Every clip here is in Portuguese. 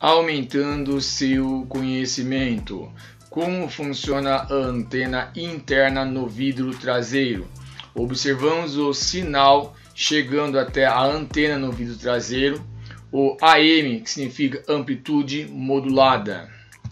aumentando seu conhecimento. Como funciona a antena interna no vidro traseiro? Observamos o sinal chegando até a antena no vidro traseiro, o AM, que significa amplitude modulada.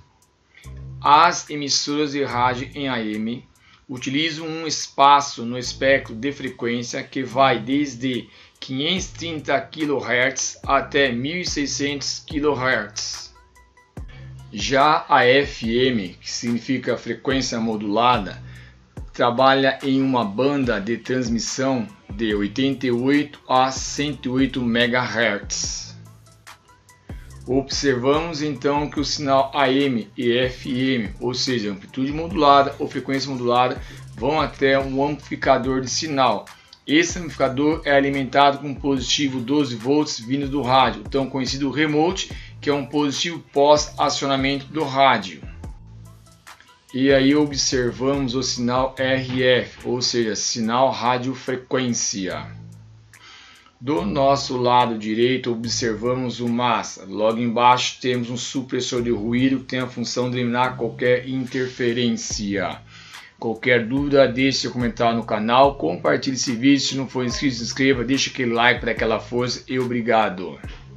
As emissoras de rádio em AM utilizam um espaço no espectro de frequência que vai desde 530 kHz até 1600 kHz. Já a FM, que significa frequência modulada, trabalha em uma banda de transmissão de 88 a 108 MHz. Observamos então que o sinal AM e FM, ou seja, amplitude modulada ou frequência modulada, vão até um amplificador de sinal. Esse amplificador é alimentado com um positivo 12 volts vindo do rádio, tão conhecido remote, que é um positivo pós-acionamento do rádio. E aí observamos o sinal RF, ou seja, sinal radiofrequência. Do nosso lado direito observamos o massa. Logo embaixo temos um supressor de ruído que tem a função de eliminar qualquer interferência. Qualquer dúvida, deixe seu comentário no canal, compartilhe esse vídeo. Se não for inscrito, se inscreva, deixe aquele like para aquela força e obrigado.